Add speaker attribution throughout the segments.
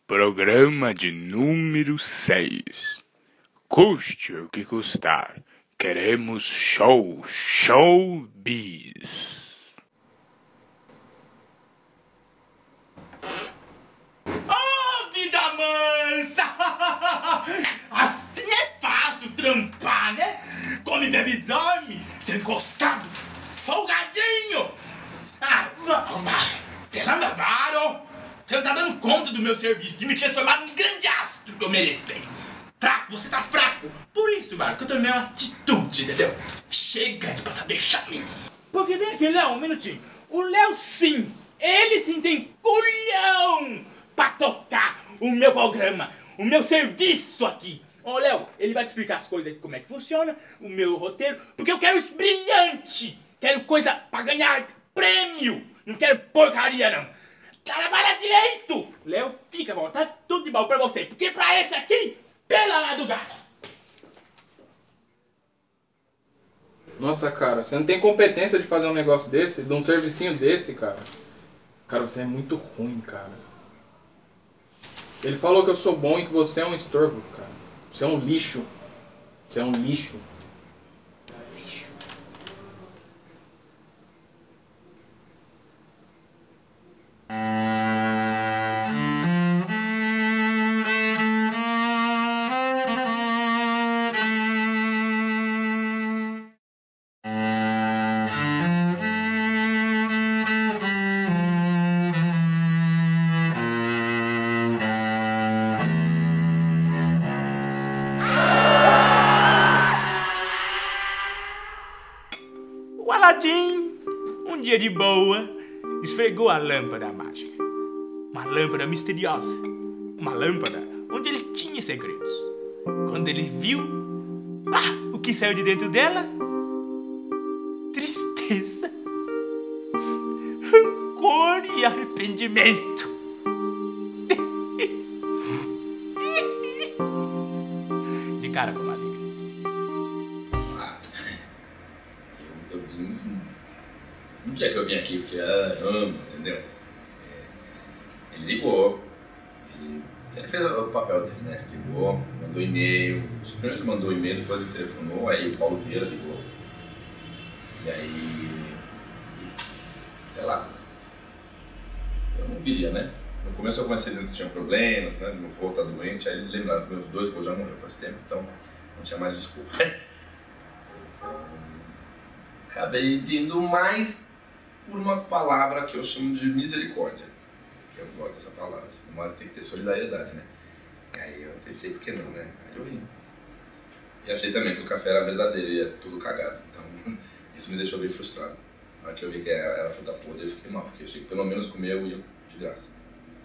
Speaker 1: Programa de número 6. Custe o que custar. Queremos showbiz.
Speaker 2: Oh, vida mansa! Assim é fácil trampar, né? Come, bebe e dorme, sem encostado, folgadinho. Ah, vamos, pelo amor, você não tá dando conta do meu serviço, de me transformar num grande astro que eu mereço, hein? Fraco, você tá fraco. Por isso, Marco, eu tomei uma atitude, entendeu? Chega de passar vexame. Porque vem aqui, Léo, um minutinho. O Léo, sim, ele sim tem culhão pra tocar o meu programa, o meu serviço aqui. Ô, Léo, ele vai te explicar as coisas aqui, como é que funciona, o meu roteiro, porque eu quero isso brilhante. Quero coisa pra ganhar prêmio. Não quero porcaria, não. Trabalha direito! Léo, fica bom, tá tudo de bom pra você, porque pra esse aqui, pela madrugada.
Speaker 3: Nossa, cara, você não tem competência de fazer um negócio desse, de um servicinho desse, cara. Cara, você é muito ruim, cara. Ele falou que eu sou bom e que você é um estorvo, cara. Você é um lixo. Você é um lixo.
Speaker 2: O Aladim, um dia de boa, esfregou a lâmpada mágica. Uma lâmpada misteriosa. Uma lâmpada onde ele tinha segredos. Quando ele viu, o que saiu de dentro dela? Tristeza, rancor e arrependimento. De cara com a liga.
Speaker 4: Eu vim. No dia que eu vim aqui, porque eu amo, entendeu? Ele ligou. Ele fez o papel dele, né? Ligou, mandou e-mail. Primeiro ele mandou e-mail, depois ele telefonou, aí o Paulo Vieira ligou. E aí. Sei lá. Eu não viria, né? No começo eu comecei dizendo que tinha problemas, né? Meu avô tá doente, aí eles lembraram que meus dois avós já morreram faz tempo, então não tinha mais desculpa. Então. Acabei vindo mais por uma palavra que eu chamo de misericórdia. Que eu gosto dessa palavra, mas tem que ter solidariedade, né? Aí eu pensei, por que não, né? Aí eu vim. E achei também que o café era verdadeiro e é tudo cagado. Então, isso me deixou bem frustrado. Na hora que eu vi que era fruta podre, eu fiquei mal, porque achei que pelo menos comer eu ia de graça.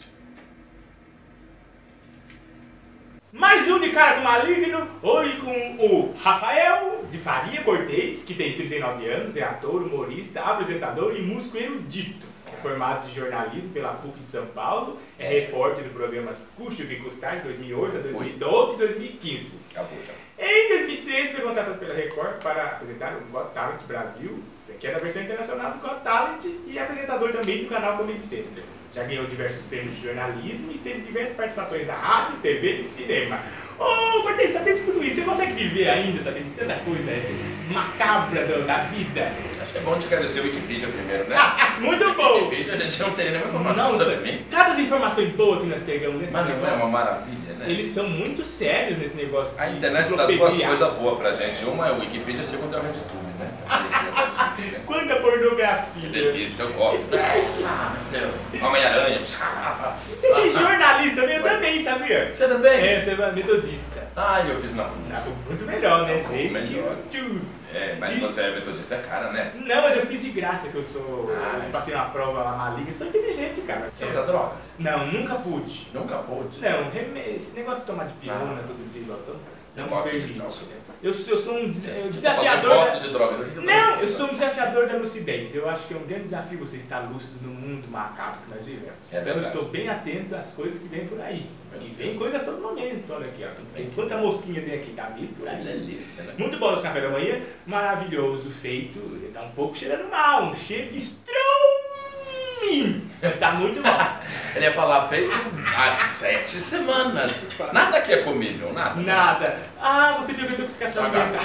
Speaker 2: Mais um de cara com maligno, hoje com o Rafael de Faria Cortez, que tem 39 anos, é ator, humorista, apresentador e músico erudito. É formado de jornalismo pela PUC de São Paulo, é repórter do programa Custe o que Custar, de 2008 a 2012 e 2015.
Speaker 4: Acabou já.
Speaker 2: Em 2013 foi contratado pela Record para apresentar o Got Talent Brasil, que é da versão internacional do Got Talent e apresentador também do canal Comedy Center. Já ganhou diversos prêmios de jornalismo e teve diversas participações na rádio, TV e cinema. Ô, Cortez, sabendo de tudo isso, você consegue viver ainda, sabendo de tanta coisa macabra da vida?
Speaker 4: Acho que é bom te agradecer o Wikipedia primeiro, né?
Speaker 2: Muito bom!
Speaker 4: Wikipedia a gente não teria nenhuma informação sobre mim.
Speaker 2: Cada informação boa que nós pegamos nesse
Speaker 4: Mas
Speaker 2: negócio.
Speaker 4: não é uma maravilha, né?
Speaker 2: Eles são muito sérios nesse negócio.
Speaker 4: A internet dá duas coisas boas pra gente. Uma é o Wikipedia, a segunda é o RedTube, né?
Speaker 2: Quanta pornografia!
Speaker 4: Que delícia, eu gosto. Ah, meu Deus. Homem-Aranha.
Speaker 2: Você fez jornalista, eu também, sabia?
Speaker 4: Você também?
Speaker 2: É, você é metodista.
Speaker 4: Ah, eu fiz não.
Speaker 2: Muito melhor, né, gente?
Speaker 4: Melhor.
Speaker 2: Tudo.
Speaker 4: É, mas você é metodista, é cara, né?
Speaker 2: Não, mas eu fiz de graça, que eu sou... Passei na prova lá maligna, sou inteligente, cara.
Speaker 4: Você usa drogas?
Speaker 2: Não, nunca pude.
Speaker 4: Nunca pude?
Speaker 2: Não, esse negócio de tomar de pirona todo dia,
Speaker 4: eu
Speaker 2: não
Speaker 4: gosto
Speaker 2: permite.
Speaker 4: de drogas.
Speaker 2: Eu sou um
Speaker 4: Você
Speaker 2: desafiador.
Speaker 4: gosta de drogas?
Speaker 2: Não, eu sou um desafiador da lucidez. Eu acho que é um grande desafio você estar lúcido no mundo macabro que nós vivemos. Então eu estou bem atento às coisas que vêm por aí. E vem coisa a todo momento. Olha aqui, ó. Quanta mosquinha tem aqui, tá vindo por aí.
Speaker 4: Delícia, né?
Speaker 2: Muito bom esse café da manhã, maravilhoso, feito. Ele tá um pouco cheirando mal, um cheiro de estrume. Está muito bom.
Speaker 4: Ele ia falar feito há 7 semanas. Nada aqui é comível, nada.
Speaker 2: Nada. Ah, você viu que eu tô com escassão
Speaker 4: Pagado.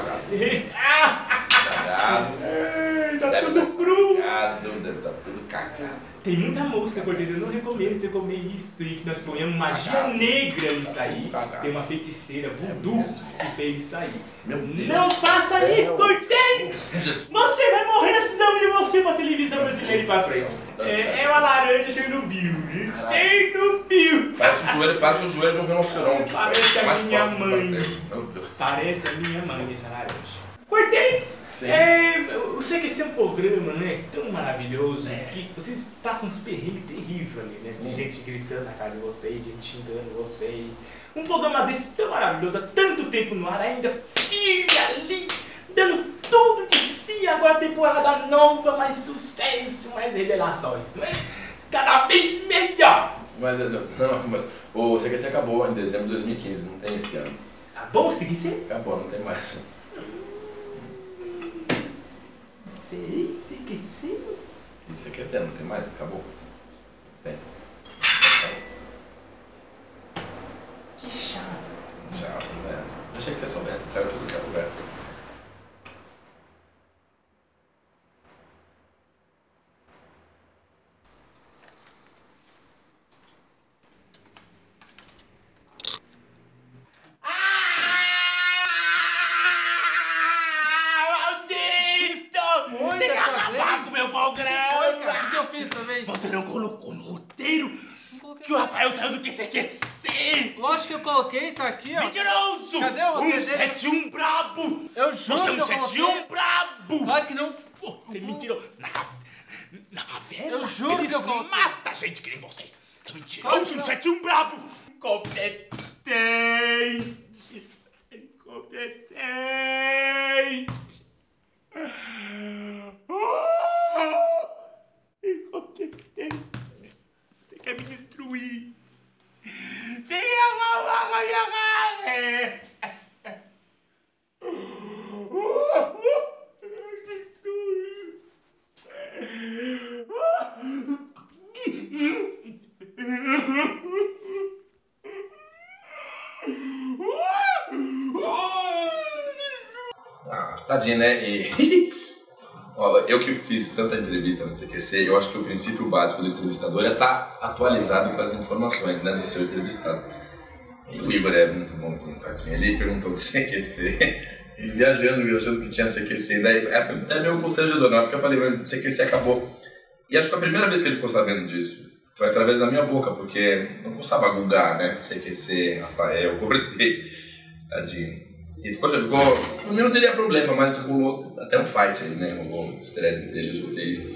Speaker 4: Cagado.
Speaker 2: Tá
Speaker 4: Deve
Speaker 2: tudo
Speaker 4: tá
Speaker 2: cru.
Speaker 4: cagado, deve estar tudo cagado.
Speaker 2: Tem muita música, Cortez, eu não recomendo você comer isso aí, que nós ponhamos magia negra nisso aí. Tem uma feiticeira voodoo que fez isso aí.
Speaker 4: Meu Deus.
Speaker 2: Não faça isso, Cortez!
Speaker 4: Jesus.
Speaker 2: Você vai morrer, nós precisamos de você pra televisão brasileira ir pra frente. É uma laranja Chernobyl. Chernobyl!
Speaker 4: Parece o joelho de um rinoceronte.
Speaker 2: Parece a
Speaker 4: Mais
Speaker 2: minha
Speaker 4: próximo do
Speaker 2: mãe.
Speaker 4: bater. Meu Deus.
Speaker 2: Parece a minha mãe essa laranja. Cortez!
Speaker 4: Sim.
Speaker 2: O CQC é um programa, né, tão maravilhoso, que vocês passam uns perrengues terríveis ali, né? De gente gritando na cara de vocês, gente xingando vocês. Um programa desse tão maravilhoso, há tanto tempo no ar, ainda firme ali, dando tudo de si. Agora temporada nova, mais sucesso, mais revelações, não é? Cada vez melhor!
Speaker 4: Mas o CQC acabou em dezembro de 2015, não tem esse ano.
Speaker 2: Tá bom o CQC?
Speaker 4: Acabou, não tem mais.
Speaker 2: CQC?
Speaker 4: CQC não tem mais? Acabou. Tem.
Speaker 2: Que chato.
Speaker 4: Chato, né? Achei que você soubesse, saiu tudo que é coberto.
Speaker 3: O que eu fiz também?
Speaker 2: Você não colocou no roteiro que o Rafael saiu do QCQC!
Speaker 3: Lógico que eu coloquei, tá aqui, ó.
Speaker 2: Mentiroso!
Speaker 3: Cadê o roteiro dele?
Speaker 2: 171 brabo!
Speaker 3: Eu juro
Speaker 2: Você é
Speaker 3: que eu
Speaker 2: um 71
Speaker 3: coloquei.
Speaker 2: brabo!
Speaker 3: Claro que não.
Speaker 2: Você mentirou! Na favela,
Speaker 3: Eu juro
Speaker 2: eles
Speaker 3: que eu coloquei.
Speaker 2: matam gente que nem você! Você é
Speaker 3: Claro
Speaker 2: mentiroso,
Speaker 3: que
Speaker 2: um
Speaker 3: não.
Speaker 2: 71 brabo! Incompetente! Incompetente! Incompetente! Você quer me destruir? Você quer acabar com a minha carne?
Speaker 4: Tadinho, né? E... Olha, eu que fiz tanta entrevista no CQC, eu acho que o princípio básico do entrevistador é estar atualizado com as informações, né, do seu entrevistado. E o Igor é muito bonzinho, tadinho. Ele perguntou do CQC, e viajando que tinha CQC. Daí é meio constrangedor, não, porque eu falei, mas CQC acabou. E acho que a primeira vez que ele ficou sabendo disso foi através da minha boca, porque não custava googar, né, CQC, Rafael, Cortez, tadinho. E ficou, por mim não teria problema, mas rolou até um fight aí, né? Rolou um estresse entre eles, os roteiristas.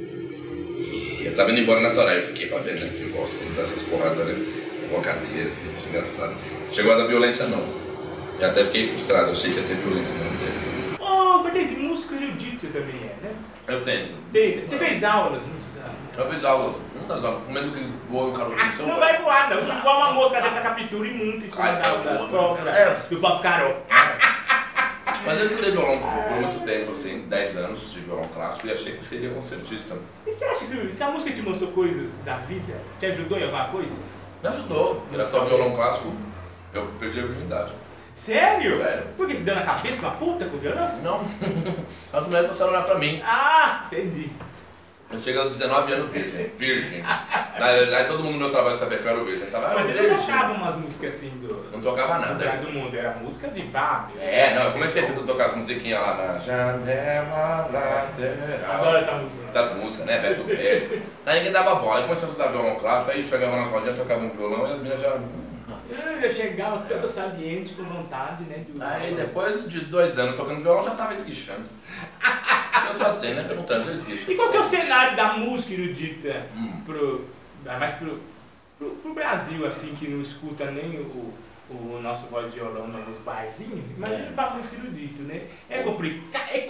Speaker 4: E eu tava indo embora nessa hora, eu fiquei pra ver, né? Porque eu gosto de dar essas porradas, né? Com a cadeira, assim, engraçado. Chegou a dar violência, não. E até fiquei frustrado, eu achei que ia ter violência, mas não teve.
Speaker 2: Ô, Cortez, músico erudito você também é, né?
Speaker 4: Eu tento.
Speaker 2: Você fez aulas, não?
Speaker 4: Eu fiz aulas, uma das aulas, com medo que voa um caroço no seu
Speaker 2: Não
Speaker 4: pé.
Speaker 2: vai voar, não. Se voar uma mosca dessa captura e monta em cima
Speaker 4: Ai, tá
Speaker 2: da
Speaker 4: bom.
Speaker 2: cobra
Speaker 4: É.
Speaker 2: do Bob Carol.
Speaker 4: Mas eu estudei violão por muito tempo, assim, 10 anos de violão clássico e achei que seria concertista.
Speaker 2: E você acha que se a música te mostrou coisas da vida, te ajudou em alguma coisa?
Speaker 4: Me ajudou, graças ao violão clássico, eu perdi a virgindade.
Speaker 2: Sério?
Speaker 4: Sério.
Speaker 2: Por que você deu na cabeça uma puta com o violão?
Speaker 4: Não, as mulheres passaram a olhar pra mim.
Speaker 2: Ah, entendi.
Speaker 4: Eu cheguei aos 19 anos virgem. Aí todo mundo no meu trabalho sabia que eu era o virgem. Tava,
Speaker 2: Mas você
Speaker 4: virgem.
Speaker 2: não tocava umas músicas assim do
Speaker 4: Não tocava
Speaker 2: lugar
Speaker 4: nada.
Speaker 2: do mundo, era música de Bárbara.
Speaker 4: É, não, eu comecei a tentar tocar as musiquinhas lá na janela lateral.
Speaker 2: Adoro essa música.
Speaker 4: Sabe essa música, né? Beto Guedes. Aí ninguém dava bola. Aí comecei a tocar violão clássico, aí chegava nas rodinhas, tocava um violão e as meninas já...
Speaker 2: Eu chegava toda saliente, com vontade, né? De usar.
Speaker 4: Aí depois de 2 anos tocando violão, já tava esguichando. Eu só sei, né? Que eu não transo, eu esguicho.
Speaker 2: E qual que é o cenário da música erudita mais pro Brasil, assim, que não escuta nem o nosso voz de violão nos barzinhos? Imagina pra música erudita, né? É complicado.
Speaker 4: É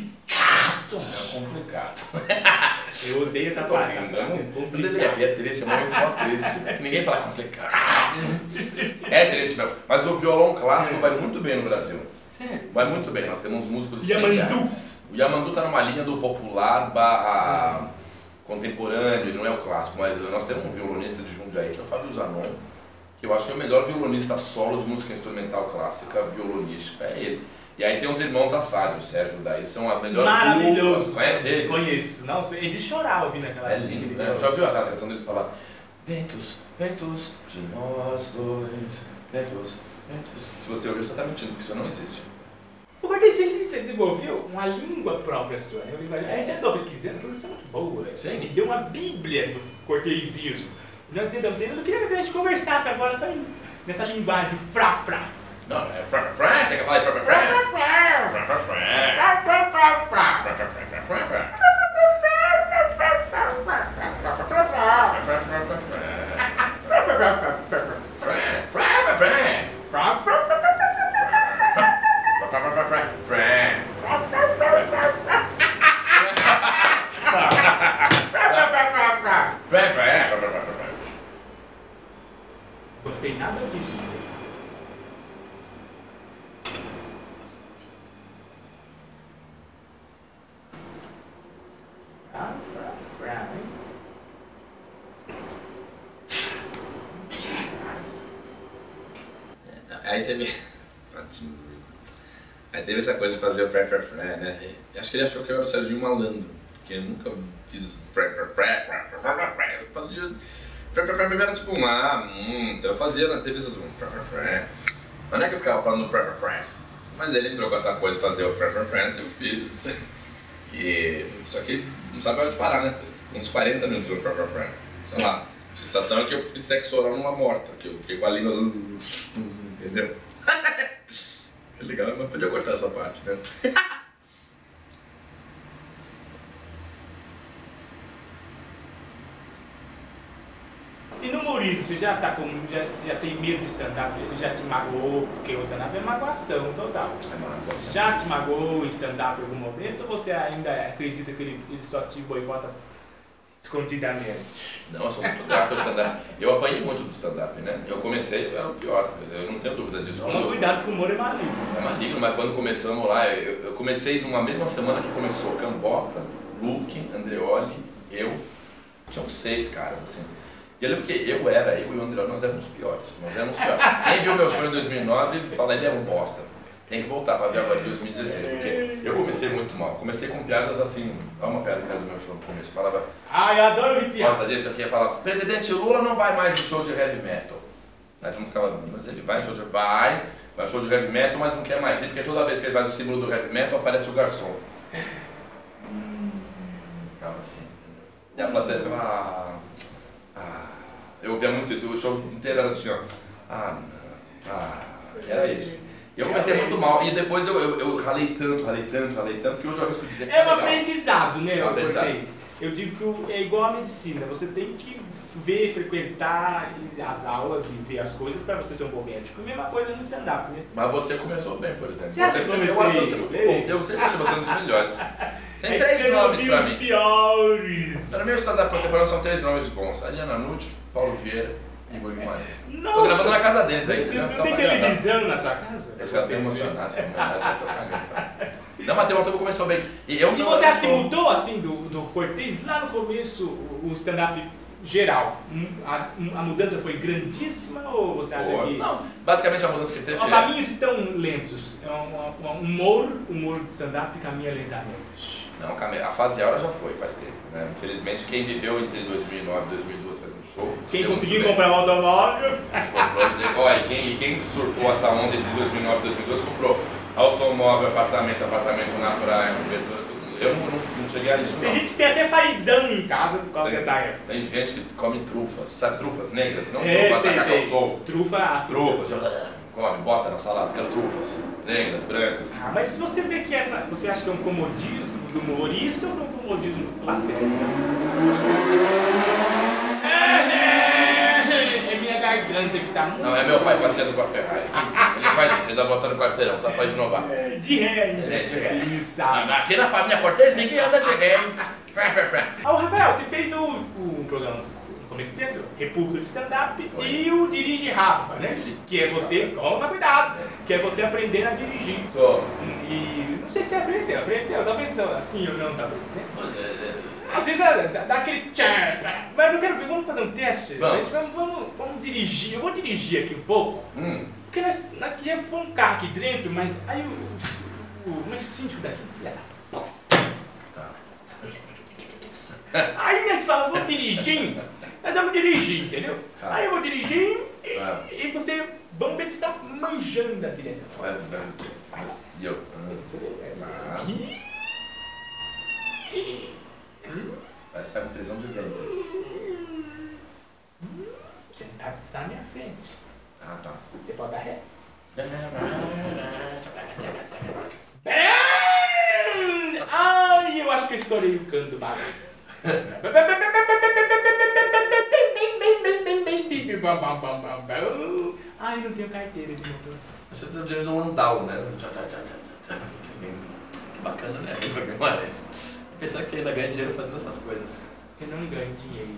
Speaker 4: complicado.
Speaker 2: Eu odeio essa
Speaker 4: Tô
Speaker 2: frase.
Speaker 4: rindo, eu não deveria rir, é triste, é muito mal triste. Ninguém fala complicado. É triste mesmo. Mas o violão clássico vai muito bem no Brasil.
Speaker 2: Sério?
Speaker 4: Vai muito bem, nós temos músicos
Speaker 2: Yamandu.
Speaker 4: geniais. O Yamandu tá numa linha do popular barra
Speaker 5: contemporâneo, ele não é o clássico, mas nós temos um violonista de Jundiaí, que é o Fábio Zanon, que eu acho que é o melhor violonista solo de música instrumental clássica, violonística, é ele. E aí tem os irmãos Assad, o Sérgio daí, são a melhor
Speaker 2: Maravilhoso.
Speaker 5: dupla. Conhece eles?
Speaker 2: Conheço. Não, é de chorar ouvindo aquela.
Speaker 5: É lindo, né? Já ouviu aquela canção deles falar ventos, ventos de nós dois, ventos, ventos. Se você ouvir, você está mentindo, porque isso não existe.
Speaker 2: O Cortez, você desenvolveu uma língua própria sua. A gente andou pesquisando, foi isso muito boa.
Speaker 5: Sim.
Speaker 2: Me deu uma bíblia do cortesismo. Nós tentamos, eu queria que a gente conversasse agora só nessa linguagem de frá-frá.
Speaker 5: Não, é frá-frá-frá, você quer falar de frá-frá-frá?
Speaker 2: Gostei nada disso.
Speaker 4: Aí teve essa coisa de fazer o fré, né? Acho que ele achou que eu era o Serginho Malandro, porque eu nunca fiz fré. Eu fazia fré primeiro tipo então eu fazia nas TVs fré. Mas não é que eu ficava falando fré. Mas ele entrou com essa coisa de fazer o fré, eu fiz. Só que não sabe onde parar, né? Uns 40 minutos no fré. Sei lá. A sensação é que eu fiz sexo oral numa morta, que eu fiquei com a língua. Entendeu? Que legal, mas podia cortar essa parte, né?
Speaker 2: E no humorismo, você já tem medo de stand-up? Ele já te magoou? Porque o stand-up é magoação total. Já te magoou em stand-up em algum momento ou você ainda acredita que ele só te boicota escondidamente?
Speaker 5: Não, eu sou muito grato ao stand-up. Eu apanhei muito do stand-up, né? Eu comecei, eu era o pior, eu não tenho dúvida disso.
Speaker 2: Toma cuidado que o humor é maligno.
Speaker 5: É maligno, mas quando começamos lá, eu comecei numa mesma semana que começou Cambota, Luke, Andreoli, eu. Tinham 6 caras, assim. E eu lembro que eu e o Andreoli, nós éramos piores. Quem viu meu show em 2009 fala, ele é um bosta. Tem que voltar pra ver agora em 2016, porque eu comecei muito mal. Comecei com piadas assim, olha uma piada que era do meu show no começo, falava...
Speaker 2: Eu adoro ouvir piada.
Speaker 5: Gosta disso aqui, falava, presidente Lula não vai mais em show de heavy metal. Aí todo mundo ficava, mas ele vai em show de... Vai em show de heavy metal, mas não quer mais ir, porque toda vez que ele vai no símbolo do heavy metal, aparece o garçom. Ficava assim. E a plateia ficava, eu ouvia muito isso, o show inteiro era assim, ó. Era isso. E eu comecei muito mal, e depois eu ralei tanto, que hoje eu arrisco dizer que
Speaker 2: é um aprendizado, né,
Speaker 5: Cortez?
Speaker 2: Eu digo que é igual a medicina, você tem que ver, frequentar as aulas e ver as coisas para você ser um bom médico. A mesma coisa no stand-up, né?
Speaker 5: Mas você começou bem, por exemplo.
Speaker 2: Você acha que eu
Speaker 5: acho você muito bom. Eu sempre achei você um dos melhores. Tem 3 nomes pra mim.
Speaker 2: Piores.
Speaker 5: Para mim, o stand-up contemporâneo são 3 nomes bons. Ariana Nucci, Paulo Vieira e Igor Guimarães. Tô gravando na casa deles aí.
Speaker 2: Você tem televisão na sua casa?
Speaker 5: Eles ficaram bem emocionados. Não, mas tem uma turma começou bem. E
Speaker 2: você acha que mudou, assim, do Cortez? Lá no começo, o stand-up geral, a mudança foi grandíssima ou você acha que...
Speaker 5: Não, basicamente a mudança que teve...
Speaker 2: Os caminhos estão lentos. Humor de stand-up caminha lentamente.
Speaker 5: Não, a fase aura já foi, faz tempo, né? Infelizmente, quem viveu entre 2009 e 2012 fazendo show...
Speaker 2: Quem conseguiu comprar um automóvel...
Speaker 5: Quem surfou essa onda entre 2009 e 2012 comprou automóvel, apartamento na praia, cobertura, tudo. Eu não cheguei a isso, não.
Speaker 2: Tem gente que tem até fazão em casa por causa dessa época.
Speaker 5: Tem gente que come trufas, sabe trufas negras? Não
Speaker 2: trufas
Speaker 5: da Cacau Show.
Speaker 2: Trufas.
Speaker 5: Come, bota na salada, quero trufas negras, brancas.
Speaker 2: Mas se você vê que você acha que é um comodismo do humorista ou foi um comodismo do plateia? É minha garganta que tá muito...
Speaker 5: Não, é meu pai passeando com a Ferrari. Ele faz isso, ele dá volta no quarteirão, só pra inovar.
Speaker 2: De ré ainda.
Speaker 5: Ele é de ré.
Speaker 2: Isso.
Speaker 5: Aqui na família Cortez ninguém anda de ré.
Speaker 2: Rafael, você fez o programa no Comedy Central, República de Stand-Up e o Dirige Rafa, né? Que é você, toma cuidado, que é você aprender a dirigir. E não sei se você aprendeu, talvez não, assim ou não, talvez, né? Às vezes dá aquele tchan, mas eu quero ver, vamos fazer um teste?
Speaker 5: Vamos.
Speaker 2: Vamos dirigir, eu vou dirigir aqui um pouco, porque nós queríamos pôr um carro aqui dentro, mas aí mas o síndico daqui, filha da
Speaker 5: Tá.
Speaker 2: aí nós falamos, vamos dirigir, nós vamos dirigir, entendeu?
Speaker 5: Tá.
Speaker 2: Aí eu vou dirigir
Speaker 5: Tá.
Speaker 2: e você, vamos ver se você tá manjando a direção.
Speaker 5: Mas e eu? Tá. Parece que tá com prisão de ventre.
Speaker 2: Você tá na minha frente.
Speaker 5: Ah, tá.
Speaker 2: Você pode dar ré. Ai, eu acho que eu estourei o cano do bagulho. Ai, não tenho carteira de motorista.
Speaker 5: Você tá dizendo um andal, né? Que bacana, né? Parece. Pensar que você ainda ganha dinheiro fazendo essas coisas.
Speaker 2: Eu não ganho dinheiro.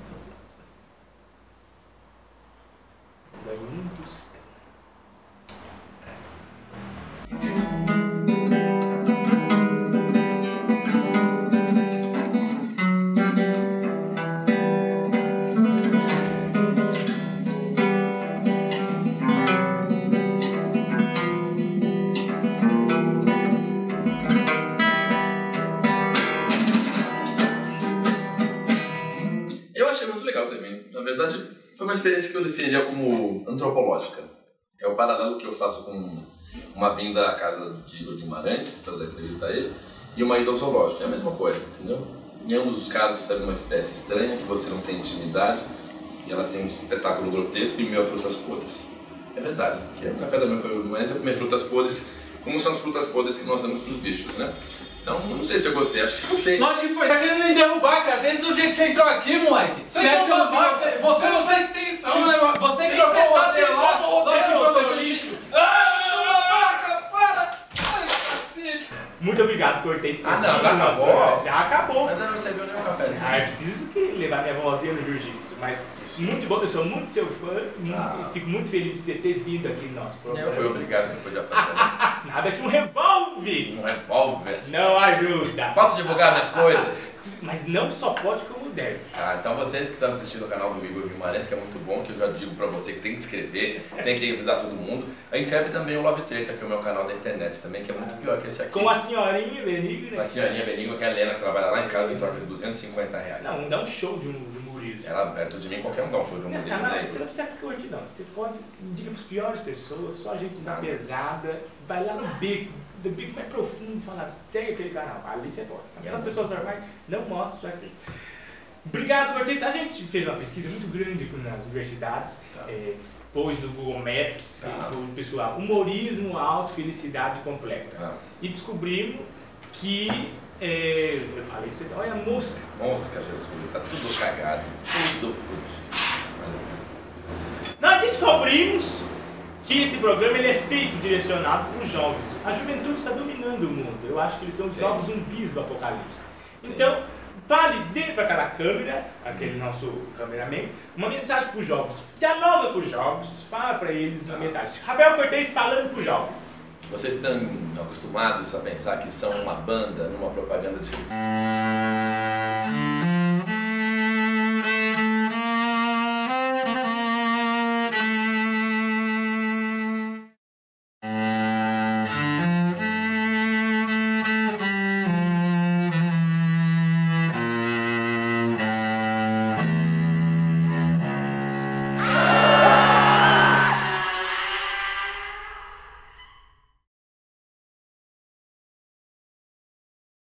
Speaker 2: Ganho um tostão.
Speaker 4: Eu achei muito legal também. Na verdade, foi uma experiência que eu definiria como antropológica. É o paralelo que eu faço com uma vinda à casa de Igor Guimarães, para dar entrevista a ele, e uma ida ao zoológico. É a mesma coisa, entendeu? Em ambos os casos, você está numa espécie estranha, que você não tem intimidade, e ela tem um espetáculo grotesco e meio a frutas podres. É verdade, porque o café da manhã com o Guimarães é comer frutas podres, como são as frutas podres que nós damos para os bichos, né? Então, não sei se eu gostei, acho que não sei.
Speaker 6: Lógico que foi. Tá querendo me derrubar, cara, desde o dia que você entrou aqui, moleque. Você acha que eu não vi você não fez extensão. Você que trocou o roteiro lá. Lógico que foi seu lixo. Seu babaca, para! Ai, cacete.
Speaker 2: Muito obrigado, Cortez.
Speaker 5: Ah, não, já acabou?
Speaker 2: Já acabou.
Speaker 5: Mas eu não recebeu nenhum cafezinho.
Speaker 2: Ah, eu preciso que levar minha vozinha no jiu-jitsu, mas muito bom, eu sou muito seu fã, fico muito feliz de você ter vindo aqui no nosso programa.
Speaker 5: Eu fui obrigado que eu podia fazer.
Speaker 2: Nada que um revólver
Speaker 5: Um revólver.
Speaker 2: não ajuda.
Speaker 5: Posso divulgar minhas coisas?
Speaker 2: Mas não só pode como deve.
Speaker 5: Ah, então vocês que estão assistindo o canal do Igor Guimarães, que é muito bom, que eu já digo pra você que tem que inscrever, tem que avisar todo mundo. A gente inscreve também o Love Treta, que é o meu canal da internet também, que é muito pior que esse aqui.
Speaker 2: Com a senhorinha Benigna.
Speaker 5: A senhorinha Benigna, que é a Helena, que trabalha lá em casa em troca de R$250.
Speaker 2: Não, dá um show de humorismo.
Speaker 5: Ela, perto de mim, qualquer um dá um show de
Speaker 2: Nesse
Speaker 5: humorismo.
Speaker 2: canal,
Speaker 5: Né?
Speaker 2: você não precisa curtir não. Você pode, diga pras piores pessoas, só gente da pesada, vai lá no bico, do bico mais profundo, falar, segue aquele canal, ali você pode. As pessoas normais não mostram isso aqui. Obrigado, Cortez. A gente fez uma pesquisa muito grande nas universidades, pôs no Google Maps, do pessoal, humorismo, auto, felicidade completa. E descobrimos que, eu falei pra você, olha a mosca.
Speaker 5: Mosca, Jesus, tá tudo cagado, tudo fudido.
Speaker 2: Nós descobrimos que esse programa ele é feito, direcionado para os jovens. A juventude está dominando o mundo. Eu acho que eles são os novos zumbis do apocalipse. Sim. Então, fale, dê para aquela câmera, aquele nosso cameraman, uma mensagem para os jovens. Dialoga com os jovens, fala para eles uma mensagem. Rafael Cortez falando para os jovens.
Speaker 5: Vocês estão acostumados a pensar que são uma banda numa propaganda de...